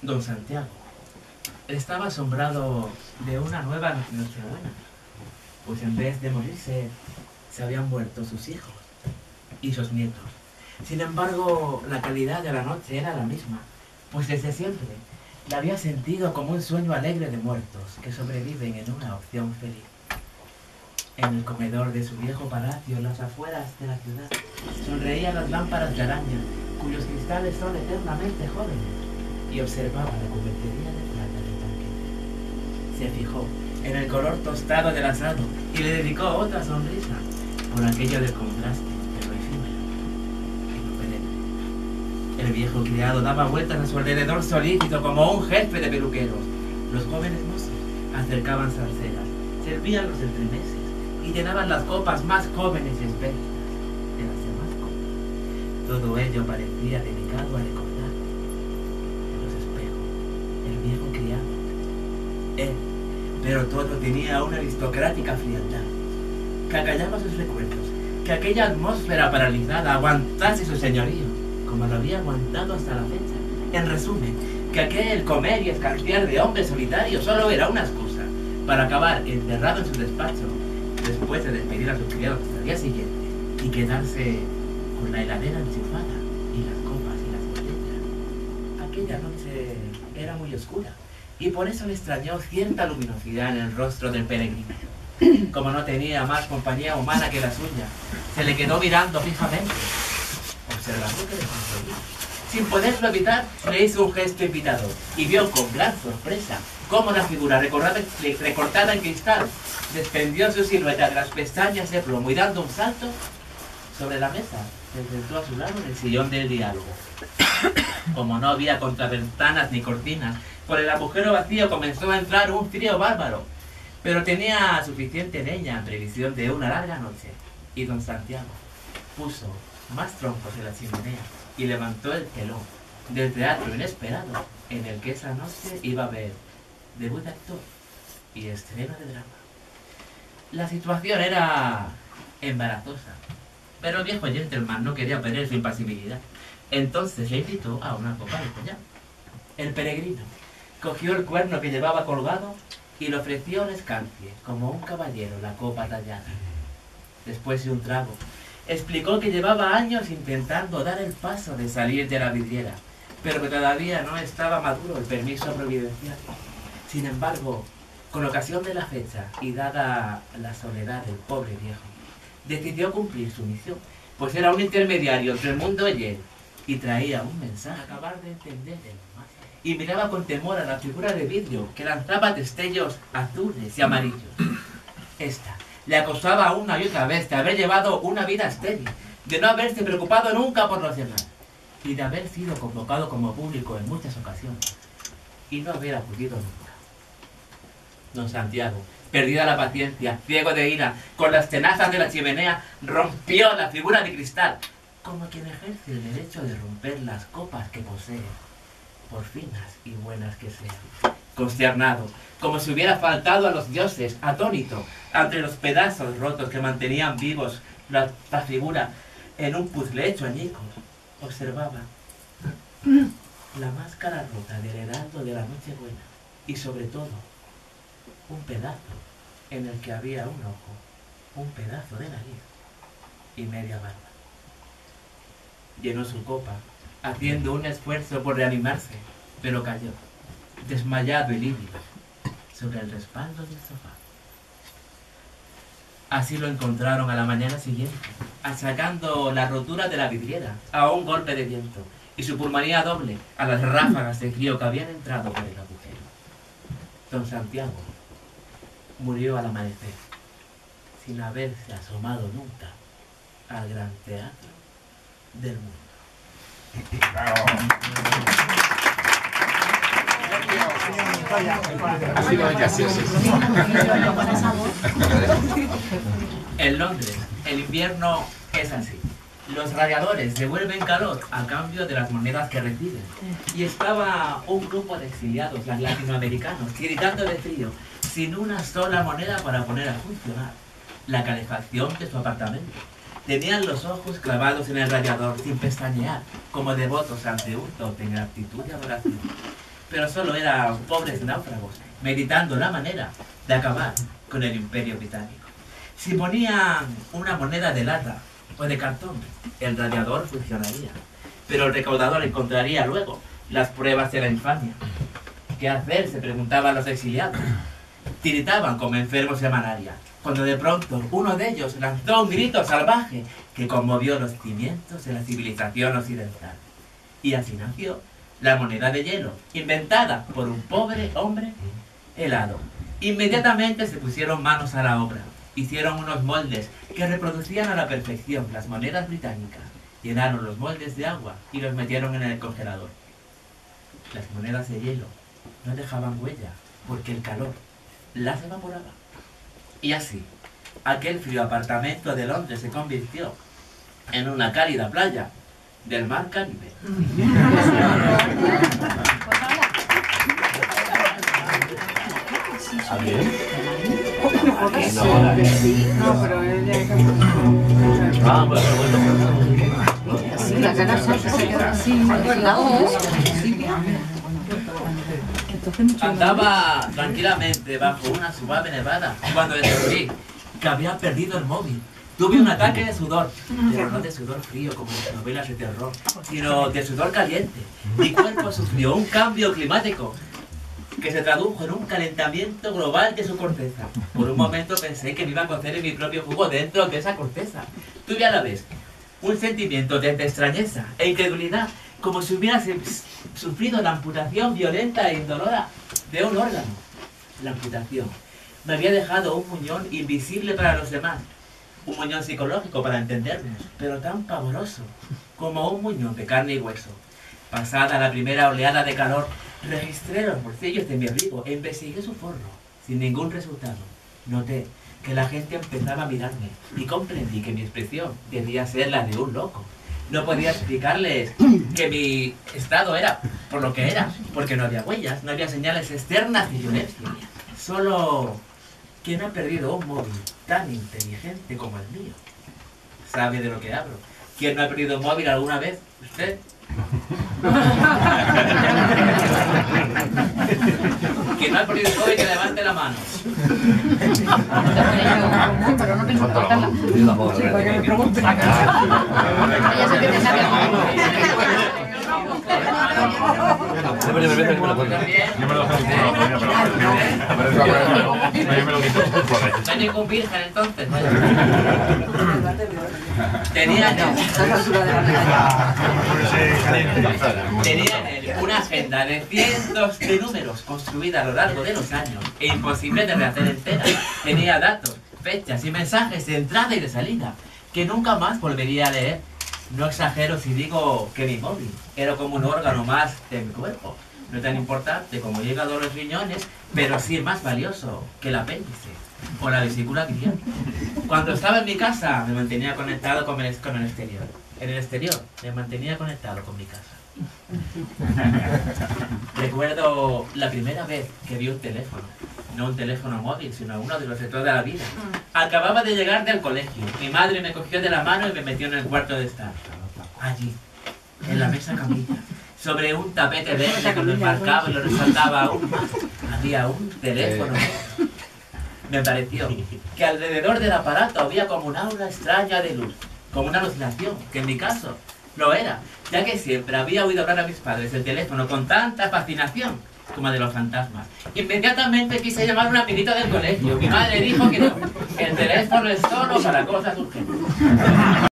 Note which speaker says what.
Speaker 1: Don Santiago estaba asombrado de una nueva Nochebuena, pues en vez de morirse, se habían muerto sus hijos y sus nietos. Sin embargo, la calidad de la noche era la misma, pues desde siempre la había sentido como un sueño alegre de muertos que sobreviven en una opción feliz. En el comedor de su viejo palacio, en las afueras de la ciudad, sonreían las lámparas de araña, cuyos cristales son eternamente jóvenes, y observaba la cubertería de plata del banquete. Se fijó en el color tostado del asado y le dedicó otra sonrisa por aquello del contraste, pero efímero y no perenne. El viejo criado daba vueltas a su alrededor solícito como un jefe de peluqueros. Los jóvenes mozos acercaban salseras, servían los entremeses y llenaban las copas más jóvenes y expertas de las demás copas. Todo ello parecía dedicado a recordar en los espejos el viejo criado. Él, pero todo tenía una aristocrática frialdad que acallaba sus recuerdos, que aquella atmósfera paralizada aguantase su señorío, como lo había aguantado hasta la fecha. En resumen, que aquel comer y escanciar de hombre solitario solo era una excusa para acabar encerrado en su despacho después de despedir a sus criados hasta el día siguiente y quedarse con la heladera enchufada y las copas y las botellas. Aquella noche era muy oscura y por eso le extrañó cierta luminosidad en el rostro del peregrino. Como no tenía más compañía humana que la suya, se le quedó mirando fijamente, observando que le sonreía. Sin poderlo evitar, le hizo un gesto invitador y vio con gran sorpresa cómo la figura recortada en cristal desprendió su silueta de las pestañas de plomo y dando un salto sobre la mesa, se sentó a su lado en el sillón del diálogo. Como no había contraventanas ni cortinas, por el agujero vacío comenzó a entrar un frío bárbaro, pero tenía suficiente leña en previsión de una larga noche, y don Santiago puso más troncos en la chimenea y levantó el telón del teatro inesperado en el que esa noche iba a haber debut de actor y estreno de drama. La situación era embarazosa, pero el viejo gentleman no quería perder su impasibilidad. Entonces le invitó a una copa de collar. El peregrino cogió el cuerno que llevaba colgado y le ofreció un escancie, como un caballero, la copa tallada. Después de un trago, explicó que llevaba años intentando dar el paso de salir de la vidriera, pero que todavía no estaba maduro el permiso providencial. Sin embargo, con ocasión de la fecha y dada la soledad del pobre viejo, decidió cumplir su misión, pues era un intermediario entre el mundo y él, y traía un mensaje. Acabar de entender y miraba con temor a la figura de vidrio que lanzaba destellos azules y amarillos. Esta le acosaba una y otra vez de haber llevado una vida estéril, de no haberse preocupado nunca por los demás, y de haber sido convocado como público en muchas ocasiones, y no haber acudido nunca. Don Santiago, perdida la paciencia, ciego de ira, con las tenazas de la chimenea, rompió la figura de cristal, como quien ejerce el derecho de romper las copas que posee, por finas y buenas que sean. Consternado, como si hubiera faltado a los dioses, atónito ante los pedazos rotos que mantenían vivos la figura en un puzzle hecho añicos, observaba la máscara rota del heraldo de la Nochebuena y sobre todo un pedazo en el que había un ojo, un pedazo de nariz y media barba. Llenó su copa, haciendo un esfuerzo por reanimarse, pero cayó, desmayado y lívido, sobre el respaldo del sofá. Así lo encontraron a la mañana siguiente, achacando la rotura de la vidriera a un golpe de viento y su pulmonía doble a las ráfagas de frío que habían entrado por el agujero. Don Santiago murió al amanecer, sin haberse asomado nunca al gran teatro del mundo. En Londres, el invierno es así. Los radiadores devuelven calor a cambio de las monedas que reciben. Y estaba un grupo de exiliados latinoamericanos gritando de frío, sin una sola moneda para poner a funcionar la calefacción de su apartamento. Tenían los ojos clavados en el radiador sin pestañear, como devotos ante un tope en actitud de adoración. pero solo eran pobres náufragos, meditando la manera de acabar con el Imperio Británico. Si ponían una moneda de lata o de cartón, el radiador funcionaría, pero el recaudador encontraría luego las pruebas de la infamia. ¿Qué hacer?, se preguntaban los exiliados. Tiritaban como enfermos de malaria, cuando de pronto uno de ellos lanzó un grito salvaje que conmovió los cimientos de la civilización occidental. Y así nació la moneda de hielo, inventada por un pobre hombre helado. Inmediatamente se pusieron manos a la obra. Hicieron unos moldes que reproducían a la perfección las monedas británicas. Llenaron los moldes de agua y los metieron en el congelador. Las monedas de hielo no dejaban huella porque el calor las evaporaba. Y así, aquel frío apartamento de Londres se convirtió en una cálida playa del mar Caribe.
Speaker 2: No, pero sí, la cara se quedó así,
Speaker 1: Andaba tranquilamente bajo una suave nevada cuando descubrí que había perdido el móvil. Tuve un ataque de sudor, pero no de sudor frío como en las novelas de terror, sino de sudor caliente. Mi cuerpo sufrió un cambio climático que se tradujo en un calentamiento global de su corteza. Por un momento pensé que me iba a cocer en mi propio jugo dentro de esa corteza. Tuve a la vez un sentimiento de extrañeza e incredulidad, como si hubiera sufrido la amputación violenta e indolora de un órgano. La amputación me había dejado un muñón invisible para los demás, un muñón psicológico para entendernos, pero tan pavoroso como un muñón de carne y hueso. Pasada la primera oleada de calor, registré los bolsillos de mi abrigo e investigué su forro, sin ningún resultado. Noté que la gente empezaba a mirarme y comprendí que mi expresión debía ser la de un loco. No podía explicarles que mi estado era por lo que era, porque no había huellas, no había señales externas de violencia. Solo quien ha perdido un móvil tan inteligente como el mío sabe de lo que hablo. ¿Quién no ha perdido un móvil alguna vez? ¿Usted? Quien no ha perdido un móvil, que levante la mano.
Speaker 2: pero no pienso cortarla. Ella se tiene
Speaker 1: No hay ningún virgen entonces. Tenían en él una agenda de cientos de números construida a lo largo de los años e imposible de rehacer entera. Tenía datos, fechas y mensajes de entrada y de salida que nunca más volvería a leer. No exagero si digo que mi móvil era como un órgano más de mi cuerpo. No tan importante como el hígado o los riñones, pero sí más valioso que el apéndice o la vesícula biliar. Cuando estaba en mi casa me mantenía conectado con el exterior. En el exterior me mantenía conectado con mi casa. Recuerdo la primera vez que vi un teléfono. No un teléfono móvil, sino uno de los de toda la vida. Acababa de llegar del colegio. Mi madre me cogió de la mano y me metió en el cuarto de estar. Allí, en la mesa camilla, sobre un tapete verde que lo enmarcaba y lo resaltaba aún más, había un teléfono. Me pareció que alrededor del aparato había como un aura extraña de luz, como una alucinación, que en mi caso lo era, ya que siempre había oído hablar a mis padres del teléfono con tanta fascinación como de los fantasmas. Inmediatamente quise llamar a un amiguito del colegio. Mi madre dijo que no, que el teléfono es solo para cosas urgentes.